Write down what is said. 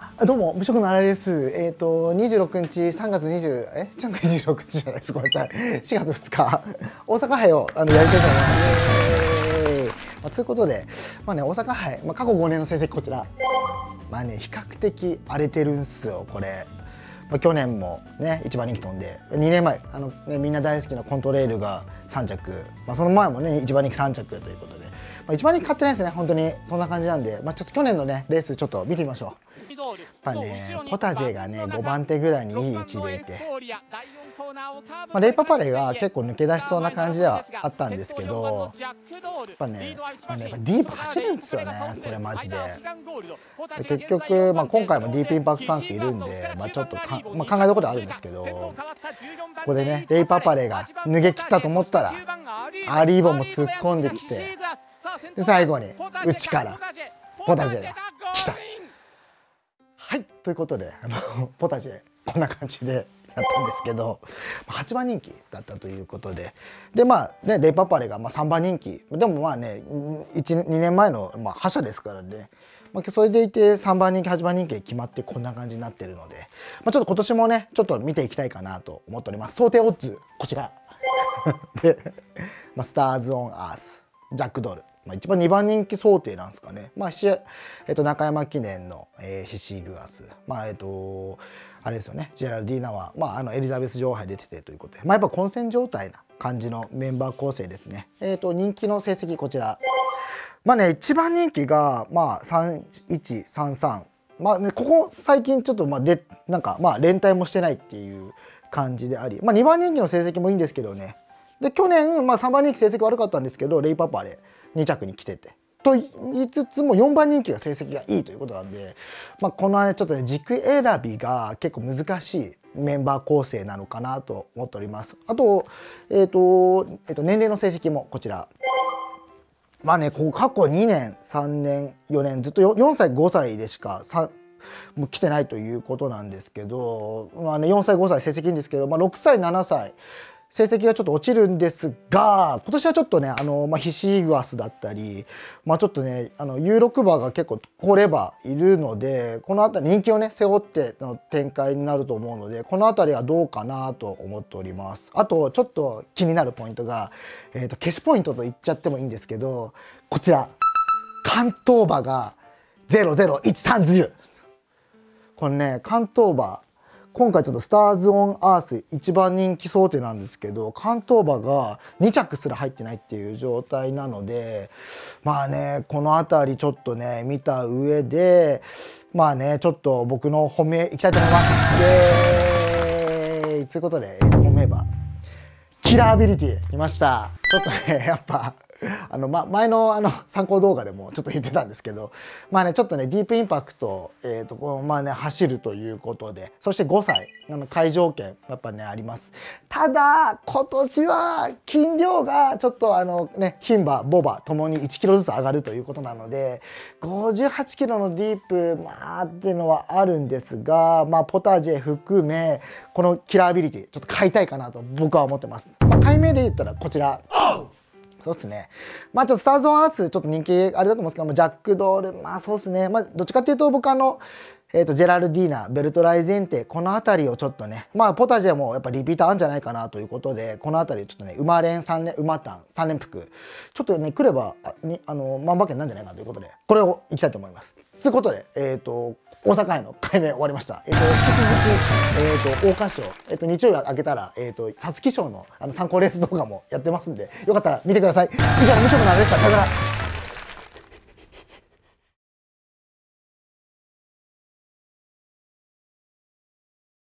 どうも、無職のあられです。26日、3月20、3月26日じゃないです。ごめんなさい。4月2日、大阪杯をやりたいと思います。ということで、大阪杯、過去5年の成績こちら。比較的荒れてるんすよ、これ。去年もね、一番人気飛んで、2年前、みんな大好きなコントレールが3着、その前もね、一番人気3着ということで。一番人気勝ってないですね、本当にそんな感じなんで、ちょっと去年のねレースちょっと見てみましょう。ポタジェがね5番手ぐらいにいい位置でいて、レイパパレが結構抜け出しそうな感じではあったんですけど、やっぱディープ走るんですよね、これマジで。結局、今回もディープインパクト3区いるんで、ちょっと考えどころあるんですけど、ここでねレイパパレが脱げ切ったと思ったらアリーボも突っ込んできて。で最後に内からポタジェが来た。はい、ということでポタジェこんな感じでやったんですけど、8番人気だったということで、レイパパレが3番人気でも2年前の覇者ですからね、それでいて3番人気8番人気で決まってこんな感じになってるので、ちょっと今年もねちょっと見ていきたいかなと思っております。想定オッズこちらでスターズ・オン・アース、ジャックドール、一番2番人気想定なんですかね。中山記念の、ヒシーグアス、あれですよね、ジェラルディーナは、エリザベス女王杯出ててということで、やっぱ混戦状態な感じのメンバー構成ですね。人気の成績こちら。1番人気が3133。ここ最近ちょっと連帯もしてないっていう感じであり、2番人気の成績もいいんですけどね。で去年、3番人気成績悪かったんですけどレイパパレ2着に来ててと言いつつも4番人気が成績がいいということなんで、このねちょっとね軸選びが結構難しいメンバー構成なのかなと思っております。あと年齢の成績もこちら。ここ過去2年3年4年ずっと4歳5歳でしかもう来てないということなんですけど、4歳5歳成績いいんですけど、6歳7歳成績がちょっと落ちるんですが、今年はちょっとねヒシーグアスだったり、ちょっとねU6馬が結構来ればいるので、この辺り人気をね背負っての展開になると思うので、この辺りはどうかなと思っております。あとちょっと気になるポイントが、消しポイントと言っちゃってもいいんですけど、こちら関東馬が001310。これね関東馬今回ちょっとスターズ・オン・アース一番人気想定なんですけど、関東馬が2着すら入ってないっていう状態なので、この辺りちょっとね見た上でちょっと僕の本命いきたいと思います。ということで本命馬キラーアビリティ来ました。ちょっとねやっぱ前の参考動画でもちょっと言ってたんですけど、ちょっとねディープインパクト走るということで、そして5歳会場権やっぱねあります。ただ今年は斤量がちょっと牝馬牡馬ともに1キロずつ上がるということなので、58キロのディープっていうのはあるんですが、ポタジェ含めこのキラーアビリティちょっと買いたいかなと僕は思ってます。買い目で言ったらこちら。そうですね。ちょっとスターズ・オン・アースちょっと人気あれだと思うんですけど、ジャックドールそうですね。どっちかっていうと僕ジェラルディーナベルトライゼンテこの辺りをちょっとねポタジェもやっぱリピーターあるんじゃないかなということで、この辺りちょっとね馬連3連馬単3連複ちょっとね来れば万馬券なんじゃないかなということでこれをいきたいと思います。ということで大阪杯の開名終わりました。引き続き、桜花賞、日曜日開けたら、皐月賞の参考レース動画もやってますんで、よかったら見てください。以上、無職のあれでした。さよなら。